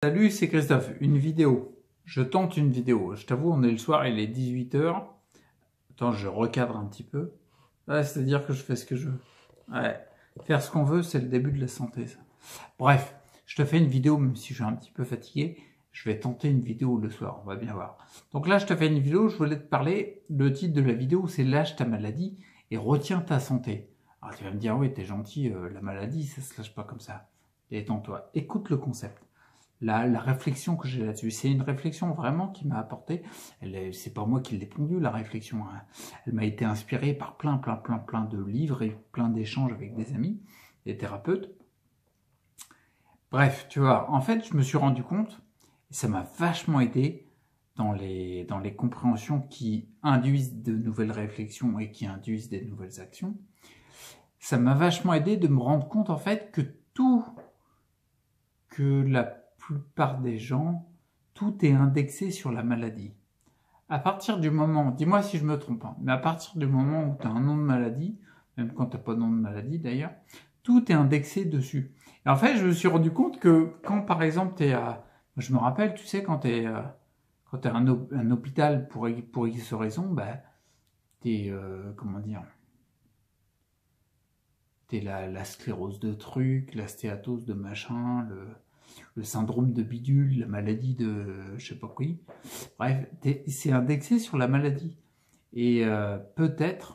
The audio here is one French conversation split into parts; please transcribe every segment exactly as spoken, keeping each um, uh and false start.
Salut, c'est Christophe. Une vidéo. Je tente une vidéo. Je t'avoue, on est le soir, il est dix-huit heures. Attends, je recadre un petit peu. Ouais, c'est-à-dire que je fais ce que je veux. Ouais. Faire ce qu'on veut, c'est le début de la santé, ça. Bref, je te fais une vidéo, même si je suis un petit peu fatigué. Je vais tenter une vidéo le soir, on va bien voir. Donc là, je te fais une vidéo, je voulais te parler. Le titre de la vidéo, c'est « Lâche ta maladie et retiens ta santé ». Alors tu vas me dire, oui, t'es gentil, euh, la maladie, ça se lâche pas comme ça. Détends-toi. Écoute le concept. La, la réflexion que j'ai là-dessus, c'est une réflexion vraiment qui m'a apporté. C'est pas moi qui l'ai pondue, la réflexion. Hein. Elle m'a été inspirée par plein, plein, plein, plein de livres et plein d'échanges avec des amis, des thérapeutes. Bref, tu vois, en fait, je me suis rendu compte, et ça m'a vachement aidé dans les, dans les compréhensions qui induisent de nouvelles réflexions et qui induisent des nouvelles actions. Ça m'a vachement aidé de me rendre compte, en fait, que tout, que la plupart des gens, tout est indexé sur la maladie. À partir du moment, dis-moi si je me trompe, hein, mais à partir du moment où tu as un nom de maladie, même quand tu n'as pas de nom de maladie d'ailleurs, tout est indexé dessus. Et en fait, je me suis rendu compte que quand par exemple tu es à... Je me rappelle, tu sais, quand tu es, euh, quand tu es à un, un hôpital pour, pour X raison, bah, tu es, euh, comment dire, tu es la, la sclérose de truc, la stéatose de machin, le... le syndrome de bidule, la maladie de je sais pas quoi. Bref, c'est indexé sur la maladie. Et euh, peut-être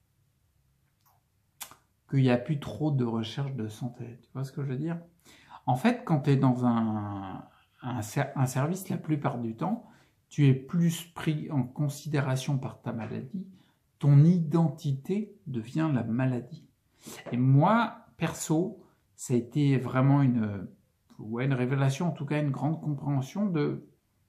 qu'il n'y a plus trop de recherche de santé. Tu vois ce que je veux dire? En fait, quand tu es dans un, un, un service, la plupart du temps, tu es plus pris en considération par ta maladie. Ton identité devient la maladie. Et moi, perso, ça a été vraiment une... ouais, une révélation, en tout cas une grande compréhension de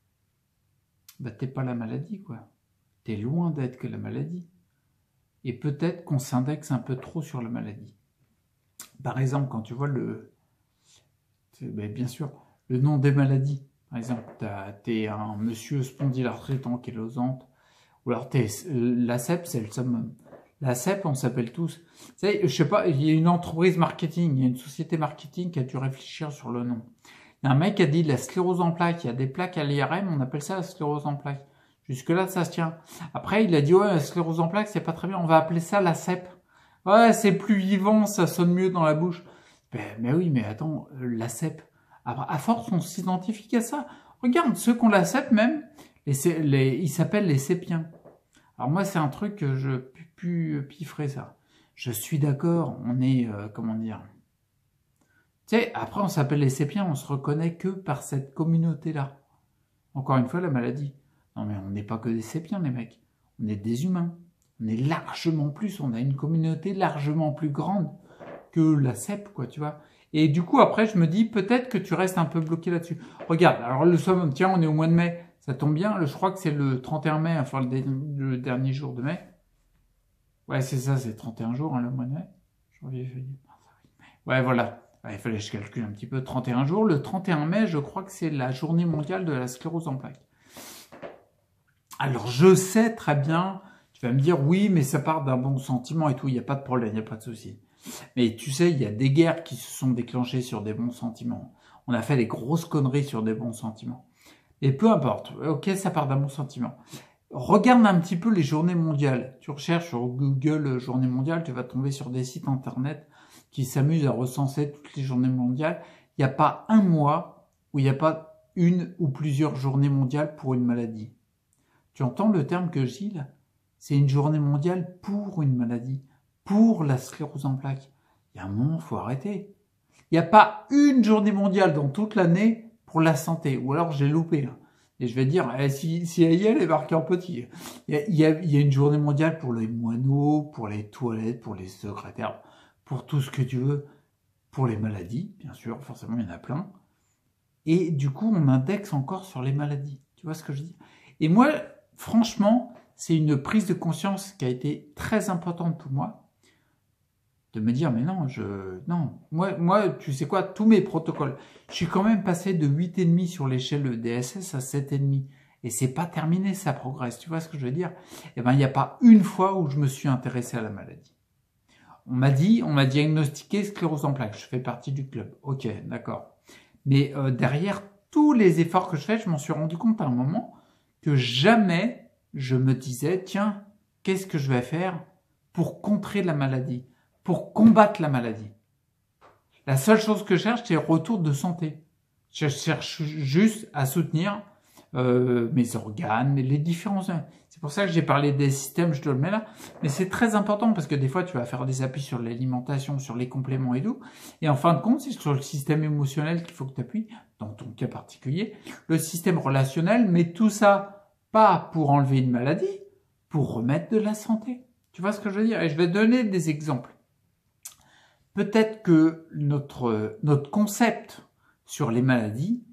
bah t'es pas la maladie, quoi. T'es loin d'être que la maladie. Et peut-être qu'on s'indexe un peu trop sur la maladie. Par exemple, quand tu vois le... Ben, bien sûr, le nom des maladies. Par exemple, t'es un monsieur spondylarthrite ankylosante, ou alors t'es la C E P, c'est le summum. La C E P, on s'appelle tous. Tu sais, je sais pas, il y a une entreprise marketing, il y a une société marketing qui a dû réfléchir sur le nom. Il y a un mec qui a dit la sclérose en plaques, il y a des plaques à l'I R M, on appelle ça la sclérose en plaques. Jusque-là, ça se tient. Après, il a dit, ouais, la sclérose en plaques, c'est pas très bien, on va appeler ça la C E P. Ouais, c'est plus vivant, ça sonne mieux dans la bouche. Ben, mais oui, mais attends, la C E P. À force, on s'identifie à ça. Regarde, ceux qui ont la C E P même, les, les, ils s'appellent les sépiens. Alors moi, c'est un truc que je pu pifferer ça. Je suis d'accord, on est, euh, comment dire... Tu sais, après on s'appelle les sépiens, on se reconnaît que par cette communauté-là. Encore une fois, la maladie. Non mais on n'est pas que des sépiens, les mecs. On est des humains. On est largement plus, on a une communauté largement plus grande que la C E P, quoi, tu vois. Et du coup, après, je me dis, peut-être que tu restes un peu bloqué là-dessus. Regarde, alors le somme, tiens, on est au mois de mai, ça tombe bien, je crois que c'est le trente et un mai, enfin le, le dernier jour de mai. Ouais, c'est ça, c'est trente et un jours, hein, le mois de mai. Janvier, février, mars, avril, mai. Ouais, voilà. Ouais, il fallait que je calcule un petit peu. trente et un jours. Le trente et un mai, je crois que c'est la journée mondiale de la sclérose en plaques. Alors, je sais très bien, tu vas me dire, oui, mais ça part d'un bon sentiment et tout, il n'y a pas de problème, il n'y a pas de souci. Mais tu sais, il y a des guerres qui se sont déclenchées sur des bons sentiments. On a fait des grosses conneries sur des bons sentiments. Et peu importe, ok, ça part d'un bon sentiment. Regarde un petit peu les journées mondiales. Tu recherches sur Google journée mondiale, tu vas tomber sur des sites internet qui s'amusent à recenser toutes les journées mondiales. Il n'y a pas un mois où il n'y a pas une ou plusieurs journées mondiales pour une maladie. Tu entends le terme que je dis là? C'est une journée mondiale pour une maladie, pour la sclérose en plaques. Il y a un moment, il faut arrêter. Il n'y a pas une journée mondiale dans toute l'année pour la santé. Ou alors j'ai loupé là. Et je vais dire, eh, si, si elle y est, elle est marquée en petit. Il y, a, il, y a, il y a une journée mondiale pour les moineaux, pour les toilettes, pour les secrétaires, pour tout ce que tu veux, pour les maladies, bien sûr, forcément il y en a plein. Et du coup, on indexe encore sur les maladies. Tu vois ce que je dis? Et moi, franchement, c'est une prise de conscience qui a été très importante pour moi, de me dire, mais non, je, non, moi, moi, tu sais quoi, tous mes protocoles, je suis quand même passé de huit virgule cinq sur l'échelle D S S à sept virgule cinq. Et c'est pas terminé, ça progresse. Tu vois ce que je veux dire? Eh ben, il n'y a pas une fois où je me suis intéressé à la maladie. On m'a dit, on m'a diagnostiqué sclérose en plaques. Je fais partie du club. Ok, d'accord. Mais euh, derrière, tous les efforts que je fais, je m'en suis rendu compte à un moment que jamais je me disais, tiens, qu'est-ce que je vais faire pour contrer la maladie, pour combattre la maladie. La seule chose que je cherche, c'est le retour de santé. Je cherche juste à soutenir euh, mes organes, les différents... C'est pour ça que j'ai parlé des systèmes, je te le mets là. Mais c'est très important parce que des fois, tu vas faire des appuis sur l'alimentation, sur les compléments et tout. Et en fin de compte, c'est sur le système émotionnel qu'il faut que tu appuies, dans ton cas particulier. Le système relationnel, mais tout ça, pas pour enlever une maladie, pour remettre de la santé. Tu vois ce que je veux dire? Et je vais donner des exemples. Peut-être que notre, notre concept sur les maladies,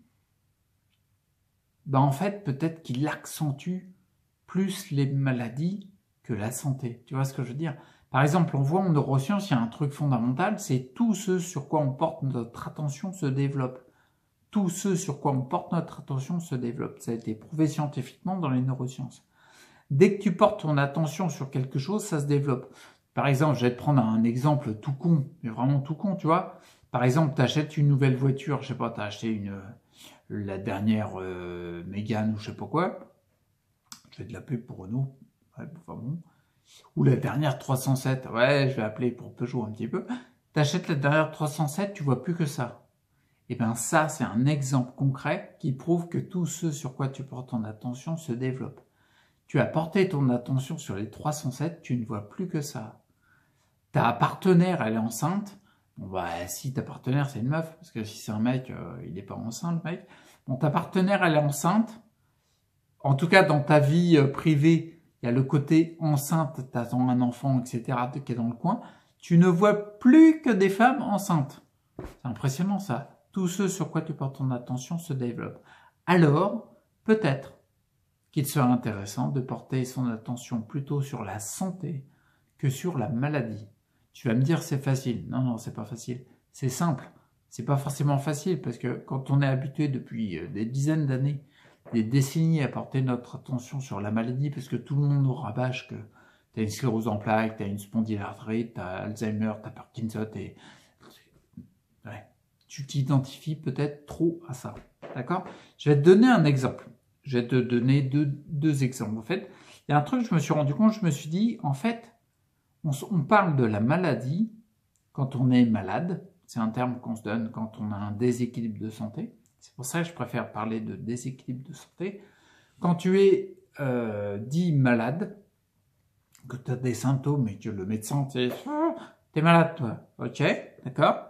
ben en fait, peut-être qu'il accentue plus les maladies que la santé. Tu vois ce que je veux dire? Par exemple, on voit en neurosciences, il y a un truc fondamental, c'est tout ce sur quoi on porte notre attention se développe. Tout ce sur quoi on porte notre attention se développe. Ça a été prouvé scientifiquement dans les neurosciences. Dès que tu portes ton attention sur quelque chose, ça se développe. Par exemple, je vais te prendre un exemple tout con, mais vraiment tout con, tu vois. Par exemple, tu achètes une nouvelle voiture, je sais pas, tu as acheté une, la dernière euh, Mégane ou je sais pas quoi. Je fais de la pub pour Renault, ouais, enfin bon. Ou la dernière trois cent sept, ouais, je vais appeler pour Peugeot un petit peu. Tu achètes la dernière trois cent sept, tu vois plus que ça. Et bien ça, c'est un exemple concret qui prouve que tout ce sur quoi tu portes ton attention se développe. Tu as porté ton attention sur les trois cent sept, tu ne vois plus que ça. Ta partenaire, elle est enceinte. Bon, bah, si ta partenaire, c'est une meuf, parce que si c'est un mec, euh, il n'est pas enceint, le mec. Bon, ta partenaire, elle est enceinte. En tout cas, dans ta vie euh, privée, il y a le côté enceinte, t'attends un enfant, et cetera, qui est dans le coin. Tu ne vois plus que des femmes enceintes. C'est impressionnant, ça. Tout ce sur quoi tu portes ton attention se développe. Alors, peut-être qu'il serait intéressant de porter son attention plutôt sur la santé que sur la maladie. Tu vas me dire c'est facile. Non, non, c'est pas facile. C'est simple. C'est pas forcément facile parce que quand on est habitué depuis des dizaines d'années, des décennies à porter notre attention sur la maladie parce que tout le monde nous rabâche que tu as une sclérose en plaques, tu as une spondylarthrite, tu as Alzheimer, tu as Parkinson et ouais, tu t'identifies peut-être trop à ça. D'accord? Je vais te donner un exemple. Je vais te donner deux, deux exemples. En fait, il y a un truc, je me suis rendu compte, je me suis dit, en fait, on, on parle de la maladie quand on est malade. C'est un terme qu'on se donne quand on a un déséquilibre de santé. C'est pour ça que je préfère parler de déséquilibre de santé. Quand tu es euh, dit malade, que tu as des symptômes et que le médecin te dit « t'es malade toi ». Ok, d'accord.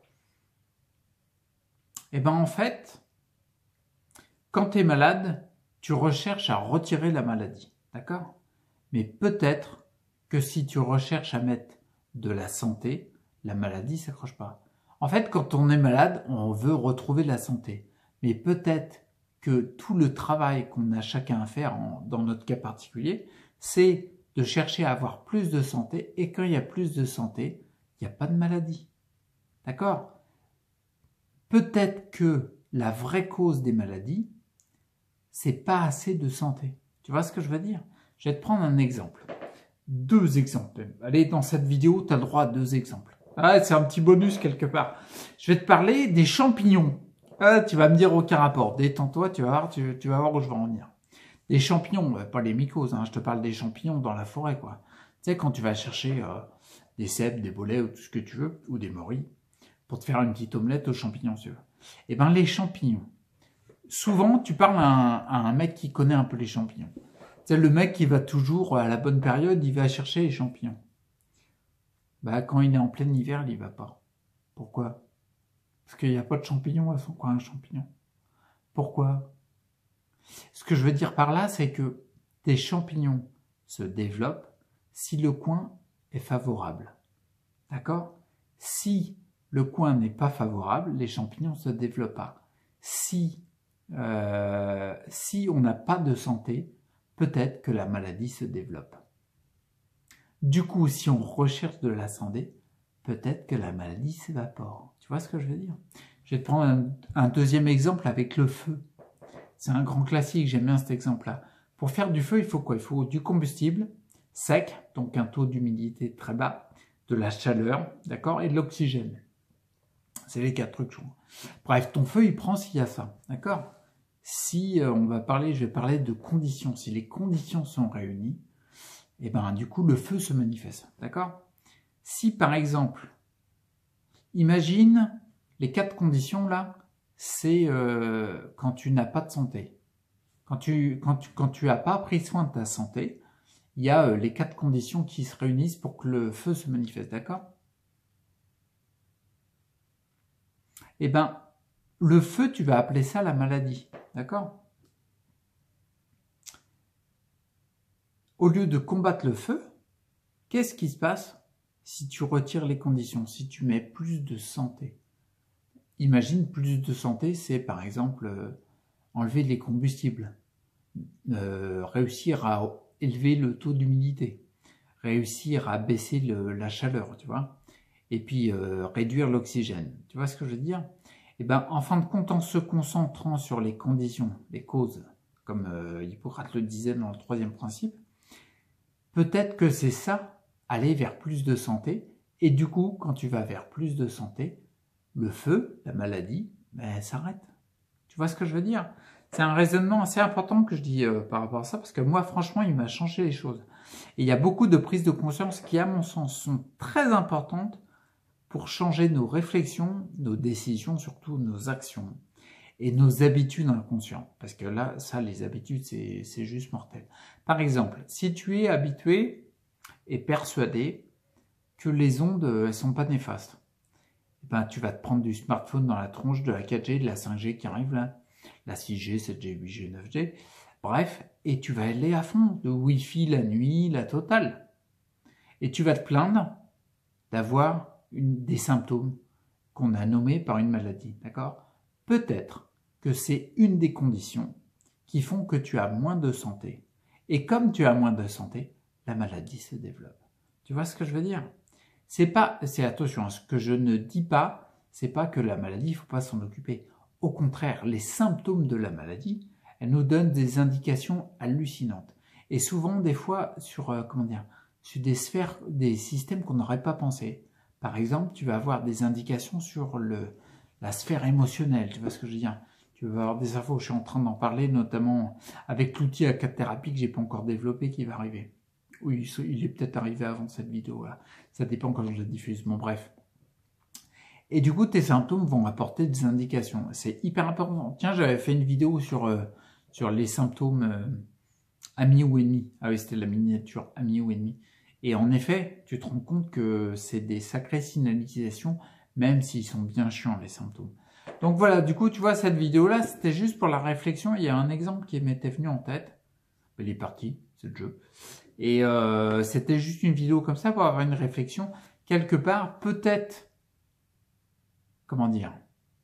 Et bien en fait, quand tu es malade, tu recherches à retirer la maladie. D'accord? Mais peut-être que si tu recherches à mettre de la santé, la maladie ne s'accroche pas. En fait, quand on est malade, on veut retrouver la santé. Mais peut-être que tout le travail qu'on a chacun à faire, en, dans notre cas particulier, c'est de chercher à avoir plus de santé. Et quand il y a plus de santé, il n'y a pas de maladie. D'accord? Peut-être que la vraie cause des maladies, c'est pas assez de santé. Tu vois ce que je veux dire? Je vais te prendre un exemple. Deux exemples. Allez, dans cette vidéo, tu as le droit à deux exemples. Ah, c'est un petit bonus quelque part. Je vais te parler des champignons. Ah, tu vas me dire aucun rapport. Détends-toi, tu vas voir, tu, tu vas voir où je vais en venir. Des champignons, pas les mycoses, hein, je te parle des champignons dans la forêt, quoi. Tu sais, quand tu vas chercher euh, des cèpes, des bolets ou tout ce que tu veux, ou des morilles, pour te faire une petite omelette aux champignons, si tu veux. Eh bien, les champignons. Souvent, tu parles à un, à un mec qui connaît un peu les champignons. C'est le mec qui va toujours, à la bonne période, il va chercher les champignons. Bah, quand il est en plein hiver, il n'y va pas. Pourquoi? Parce qu'il n'y a pas de champignons à son coin, un champignon. Pourquoi? Ce que je veux dire par là, c'est que des champignons se développent si le coin est favorable. D'accord? Si le coin n'est pas favorable, les champignons ne se développent pas. Si, euh, si on n'a pas de santé, peut-être que la maladie se développe. Du coup, si on recherche de la santé, peut-être que la maladie s'évapore. Tu vois ce que je veux dire? Je vais te prendre un, un deuxième exemple avec le feu. C'est un grand classique, j'aime bien cet exemple-là. Pour faire du feu, il faut quoi? Il faut du combustible sec, donc un taux d'humidité très bas, de la chaleur, d'accord, et de l'oxygène. C'est les quatre trucs. Bref, ton feu, il prend s'il y a ça. D'accord? Si euh, on va parler, je vais parler de conditions. Si les conditions sont réunies, et ben du coup, le feu se manifeste. D'accord? Si par exemple, imagine les quatre conditions là, c'est euh, quand tu n'as pas de santé. Quand tu, quand tu, quand tu as pas pris soin de ta santé, il y a euh, les quatre conditions qui se réunissent pour que le feu se manifeste, d'accord? Eh ben, le feu, tu vas appeler ça la maladie, d'accord? Au lieu de combattre le feu, qu'est-ce qui se passe si tu retires les conditions, si tu mets plus de santé? Imagine, plus de santé, c'est par exemple euh, enlever les combustibles, euh, réussir à élever le taux d'humidité, réussir à baisser le, la chaleur, tu vois, et puis euh, réduire l'oxygène. Tu vois ce que je veux dire? Et ben, en fin de compte, en se concentrant sur les conditions, les causes, comme euh, Hippocrate le disait dans le troisième principe, peut-être que c'est ça, aller vers plus de santé, et du coup, quand tu vas vers plus de santé, le feu, la maladie, ben, s'arrête. Tu vois ce que je veux dire? C'est un raisonnement assez important que je dis euh, par rapport à ça, parce que moi, franchement, il m'a changé les choses. Et il y a beaucoup de prises de conscience qui, à mon sens, sont très importantes pour changer nos réflexions, nos décisions, surtout nos actions et nos habitudes inconscientes. Parce que là, ça, les habitudes, c'est juste mortel. Par exemple, si tu es habitué et persuadé que les ondes, elles sont pas néfastes, ben, tu vas te prendre du smartphone dans la tronche de la quatre G, de la cinq G qui arrive là, la six G, sept G, huit G, neuf G, bref, et tu vas aller à fond, de Wi-Fi la nuit, la totale. Et tu vas te plaindre d'avoir des symptômes qu'on a nommés par une maladie, d'accord? Peut-être que c'est une des conditions qui font que tu as moins de santé. Et comme tu as moins de santé, la maladie se développe. Tu vois ce que je veux dire? C'est pas, c'est attention, ce que je ne dis pas, c'est pas que la maladie, il faut pas s'en occuper. Au contraire, les symptômes de la maladie, elles nous donnent des indications hallucinantes. Et souvent, des fois, sur, euh, comment dire, sur des sphères, des systèmes qu'on n'aurait pas pensé. Par exemple, tu vas avoir des indications sur le, la sphère émotionnelle, tu vois ce que je veux dire? Tu vas avoir des infos, je suis en train d'en parler, notamment avec l'outil A quatre thérapie que j'ai pas encore développé qui va arriver. Oui, il est peut-être arrivé avant cette vidéo là. Ça dépend quand je la diffuse. Bon, bref. Et du coup, tes symptômes vont apporter des indications. C'est hyper important. Tiens, j'avais fait une vidéo sur, euh, sur les symptômes euh, amis ou ennemis. Ah oui, c'était la miniature amis ou ennemis. Et en effet, tu te rends compte que c'est des sacrées signalisations, même s'ils sont bien chiants, les symptômes. Donc voilà, du coup, tu vois, cette vidéo-là, c'était juste pour la réflexion. Il y a un exemple qui m'était venu en tête. Il est parti, c'est le jeu. Et euh, c'était juste une vidéo comme ça pour avoir une réflexion. Quelque part, peut-être, comment dire,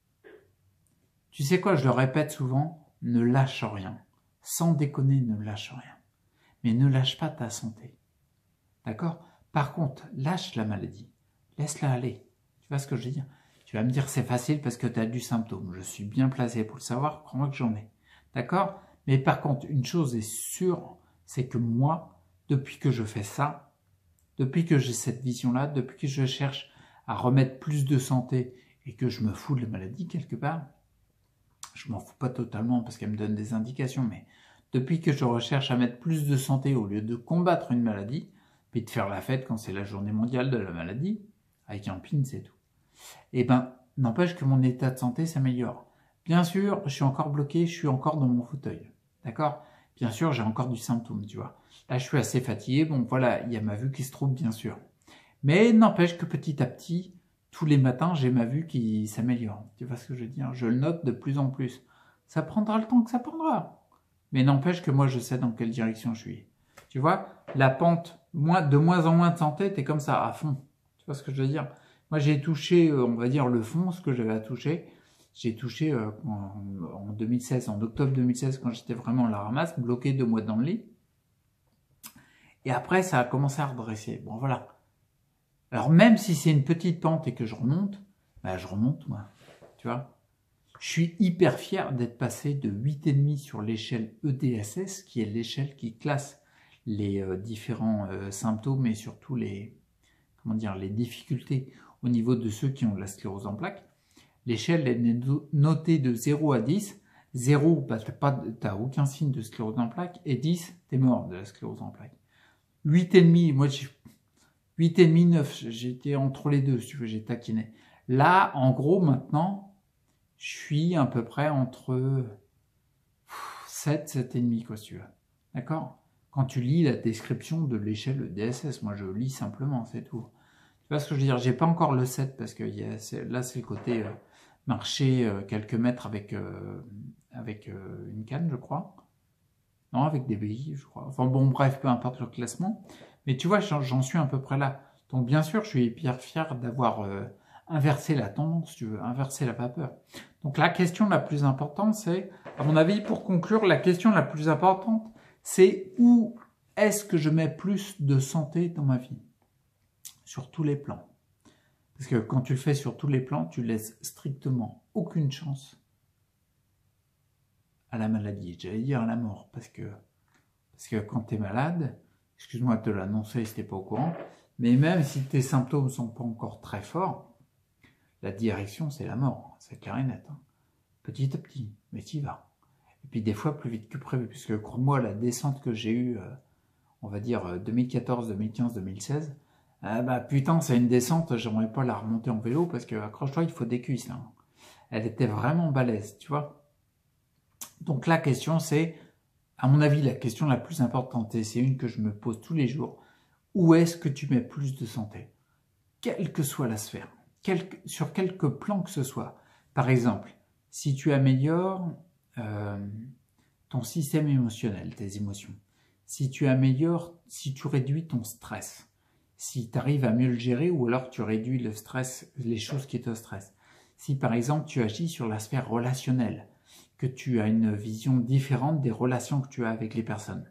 tu sais quoi, je le répète souvent, ne lâche rien. Sans déconner, ne lâche rien. Mais ne lâche pas ta santé. D'accord? Par contre, lâche la maladie. Laisse-la aller. Tu vois ce que je veux dire? Tu vas me dire c'est facile parce que tu as du symptôme. Je suis bien placé pour le savoir, crois-moi que j'en ai. D'accord? Mais par contre, une chose est sûre, c'est que moi, depuis que je fais ça, depuis que j'ai cette vision-là, depuis que je cherche à remettre plus de santé et que je me fous de la maladie quelque part, je m'en fous pas totalement parce qu'elle me donne des indications, mais depuis que je recherche à mettre plus de santé au lieu de combattre une maladie, puis de faire la fête quand c'est la journée mondiale de la maladie, avec un pin, c'est tout. Et ben, n'empêche que mon état de santé s'améliore. Bien sûr, je suis encore bloqué, je suis encore dans mon fauteuil. D'accord? Bien sûr, j'ai encore du symptôme, tu vois. Là, je suis assez fatigué. Bon, voilà, il y a ma vue qui se trouve, bien sûr. Mais n'empêche que petit à petit, tous les matins, j'ai ma vue qui s'améliore. Tu vois ce que je veux dire? Je le note de plus en plus. Ça prendra le temps que ça prendra. Mais n'empêche que moi, je sais dans quelle direction je suis. Tu vois, la pente, de moins en moins de santé, t'es comme ça, à fond. Tu vois ce que je veux dire? Moi, j'ai touché, on va dire, le fond, ce que j'avais à toucher. J'ai touché euh, en, en deux mille seize, en octobre deux mille seize, quand j'étais vraiment à la ramasse, bloqué deux mois dans le lit. Et après, ça a commencé à redresser. Bon, voilà. Alors, même si c'est une petite pente et que je remonte, bah, je remonte, moi. Tu vois? Je suis hyper fier d'être passé de huit virgule cinq sur l'échelle E D S S, qui est l'échelle qui classe les euh, différents euh, symptômes et surtout les, comment dire, les difficultés au niveau de ceux qui ont de la sclérose en plaques. L'échelle est notée de zéro à dix. zéro, bah, tu n'as aucun signe de sclérose en plaques. Et dix, tu es mort de la sclérose en plaques. huit virgule cinq, moi, huit virgule cinq, neuf, j'étais entre les deux, si tu veux, j'ai taquiné. Là, en gros, maintenant, je suis à peu près entre sept, sept virgule cinq, quoi, si tu veux. D'accord? Quand tu lis la description de l'échelle D S S, moi, je lis simplement, c'est tout. Tu vois ce que je veux dire? J'ai pas encore le sept, parce que y a, là, c'est le côté euh, marcher euh, quelques mètres avec, euh, avec euh, une canne, je crois. Non, avec des billes, je crois. Enfin bon, bref, peu importe le classement. Mais tu vois, j'en suis à peu près là. Donc bien sûr, je suis hyper fier d'avoir euh, inversé la tendance, tu veux, inversé la vapeur. Donc la question la plus importante, c'est, à mon avis, pour conclure, la question la plus importante, c'est où est-ce que je mets plus de santé dans ma vie? Sur tous les plans. Parce que quand tu le fais sur tous les plans, tu laisses strictement aucune chance à la maladie. J'allais dire à la mort, parce que, parce que quand tu es malade, excuse-moi de te l'annoncer si tu n'es pas au courant, mais même si tes symptômes ne sont pas encore très forts, la direction, c'est la mort, c'est clair et net. Hein. Petit à petit, mais tu y vas. Et puis des fois plus vite que prévu, puisque crois-moi, la descente que j'ai eue, euh, on va dire deux mille quatorze, deux mille quinze, deux mille seize, ah bah putain, c'est une descente, j'aimerais pas la remonter en vélo, parce que accroche-toi, il faut des cuisses. Hein. Elle était vraiment balèze, tu vois. Donc la question, c'est, à mon avis, la question la plus importante, et c'est une que je me pose tous les jours, où est-ce que tu mets plus de santé? Quelle que soit la sphère, quelque, sur quelque plan que ce soit. Par exemple, si tu améliores euh, ton système émotionnel, tes émotions, si tu améliores, si tu réduis ton stress, si tu arrives à mieux le gérer ou alors tu réduis le stress, les choses qui te stressent. Si par exemple tu agis sur la sphère relationnelle, que tu as une vision différente des relations que tu as avec les personnes.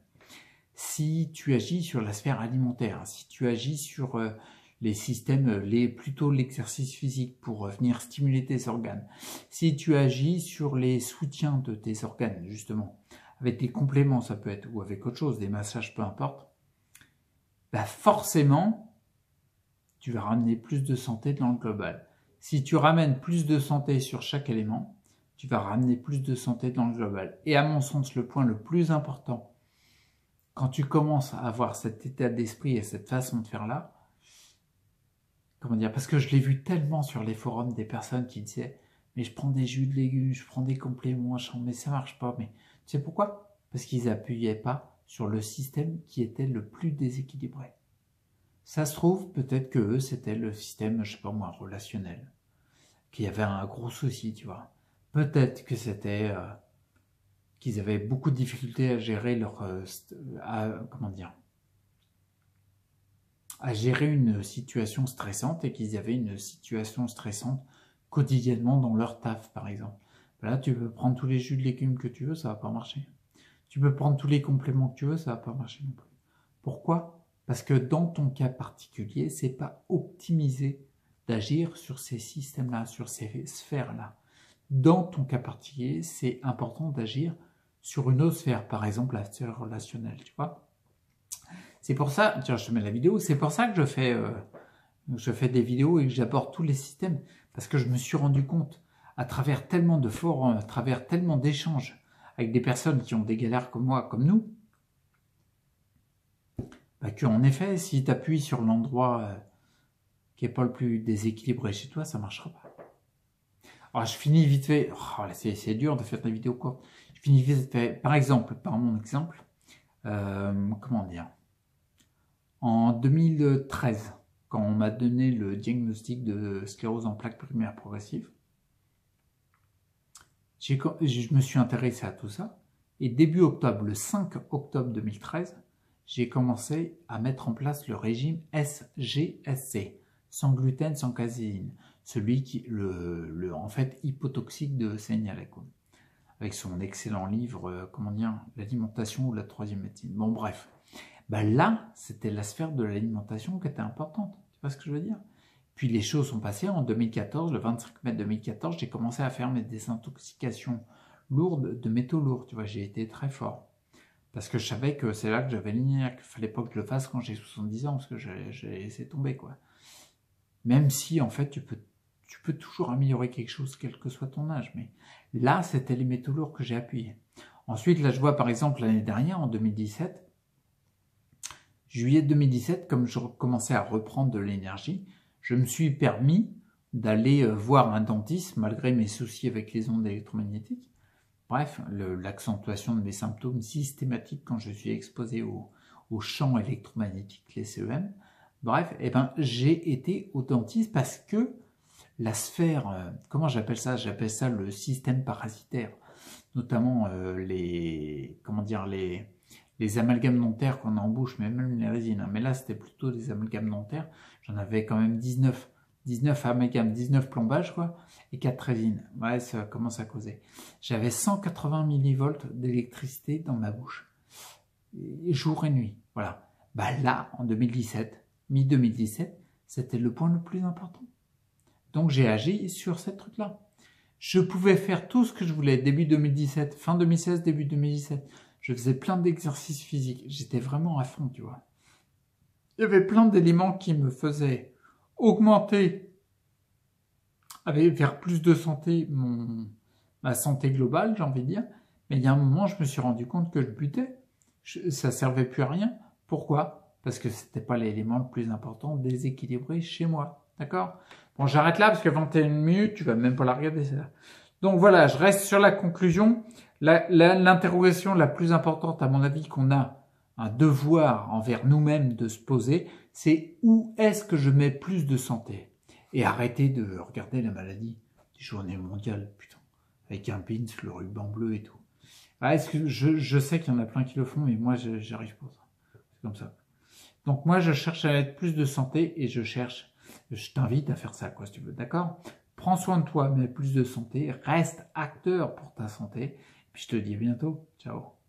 Si tu agis sur la sphère alimentaire, si tu agis sur euh, les systèmes, les, plutôt l'exercice physique pour venir stimuler tes organes, si tu agis sur les soutiens de tes organes, justement, avec des compléments, ça peut être, ou avec autre chose, des massages, peu importe, bah forcément, tu vas ramener plus de santé dans le global. Si tu ramènes plus de santé sur chaque élément, tu vas ramener plus de santé dans le global. Et à mon sens, le point le plus important, quand tu commences à avoir cet état d'esprit et cette façon de faire là, comment dire, parce que je l'ai vu tellement sur les forums des personnes qui disaient « mais je prends des jus de légumes, je prends des compléments, mais ça marche pas ». Mais tu sais pourquoi? Parce qu'ils n'appuyaient pas sur le système qui était le plus déséquilibré. Ça se trouve, peut-être que eux, c'était le système, je sais pas moi, relationnel, qu'il y avait un gros souci, tu vois. Peut-être que c'était euh, qu'ils avaient beaucoup de difficultés à gérer leur, euh, à, comment dire, à gérer une situation stressante et qu'ils avaient une situation stressante quotidiennement dans leur taf, par exemple. Là, tu peux prendre tous les jus de légumes que tu veux, ça va pas marcher. Tu peux prendre tous les compléments que tu veux, ça va pas marcher non plus. Pourquoi? Parce que dans ton cas particulier, c'est pas optimisé d'agir sur ces systèmes-là, sur ces sphères-là. Dans ton cas particulier, c'est important d'agir sur une autre sphère, par exemple la sphère relationnelle, tu vois. C'est pour ça, tiens, je te mets la vidéo, c'est pour ça que je fais, euh, je fais des vidéos et que j'aborde tous les systèmes, parce que je me suis rendu compte, à travers tellement de forums, à travers tellement d'échanges avec des personnes qui ont des galères comme moi, comme nous, bah, qu'en effet, si tu appuies sur l'endroit euh, qui n'est pas le plus déséquilibré chez toi, ça ne marchera pas. Alors, je finis vite fait, oh, c'est dur de faire des vidéos courtes, je finis vite fait, par exemple, par mon exemple, euh, comment dire, en deux mille treize, quand on m'a donné le diagnostic de sclérose en plaques primaire progressive, je me suis intéressé à tout ça, et début octobre, le cinq octobre deux mille treize, j'ai commencé à mettre en place le régime S G S C, sans gluten, sans caséine, celui qui, le, le en fait, hypotoxique de Senialeco, avec son excellent livre, euh, comment dire, l'alimentation ou la troisième médecine. Bon, bref. Ben là, c'était la sphère de l'alimentation qui était importante. Tu vois ce que je veux dire? Puis les choses sont passées en deux mille quatorze, le vingt-cinq mai deux mille quatorze, j'ai commencé à faire mes désintoxications lourdes de métaux lourds. Tu vois, j'ai été très fort. Parce que je savais que c'est là que j'avais l'ignac, qu'il fallait pas que je le fasse quand j'ai soixante-dix ans, parce que j'ai laissé tomber, quoi. Même si, en fait, tu peux, tu peux toujours améliorer quelque chose, quel que soit ton âge. Mais là, c'était les métaux lourds que j'ai appuyés. Ensuite, là, je vois par exemple l'année dernière, en deux mille dix-sept, juillet deux mille dix-sept, comme je commençais à reprendre de l'énergie, je me suis permis d'aller voir un dentiste, malgré mes soucis avec les ondes électromagnétiques. Bref, l'accentuation de mes symptômes systématiques quand je suis exposé au, au champ électromagnétique, les C E M. Bref, eh ben, j'ai été au dentiste parce que la sphère, euh, comment j'appelle ça? J'appelle ça le système parasitaire, notamment euh, les, comment dire, les, les amalgames dentaires qu'on a en bouche, mais même les résines. Hein. Mais là, c'était plutôt des amalgames dentaires. J'en avais quand même dix-neuf, dix-neuf amalgames, dix-neuf plombages, quoi, et quatre résines. Ouais, ça commence à causer. J'avais cent quatre-vingts millivolts d'électricité dans ma bouche, et jour et nuit. Voilà. Bah là, en deux mille dix-sept, mi-deux mille dix-sept, c'était le point le plus important. Donc j'ai agi sur ce truc-là. Je pouvais faire tout ce que je voulais, début deux mille dix-sept, fin deux mille seize, début deux mille dix-sept. Je faisais plein d'exercices physiques. J'étais vraiment à fond, tu vois. Il y avait plein d'éléments qui me faisaient augmenter, aller vers plus de santé, mon, ma santé globale, j'ai envie de dire. Mais il y a un moment, je me suis rendu compte que je butais. Je, ça servait plus à rien. Pourquoi? Parce que c'était pas l'élément le plus important, déséquilibré chez moi. D'accord? Bon, j'arrête là parce que vingt et une minutes, tu vas même pas la regarder, c'est là. Donc voilà, je reste sur la conclusion. L'interrogation la, la, la plus importante, à mon avis, qu'on a un devoir envers nous-mêmes de se poser, c'est où est-ce que je mets plus de santé? Et arrêter de regarder la maladie des journées mondiales, putain, avec un pins, le ruban bleu et tout. Ah, est-ce que je, je sais qu'il y en a plein qui le font, mais moi, j'arrive pas. C'est comme ça. Donc moi, je cherche à mettre plus de santé et je cherche, je t'invite à faire ça, quoi, si tu veux, d'accord? Prends soin de toi, mets plus de santé, reste acteur pour ta santé. Et puis je te dis à bientôt. Ciao.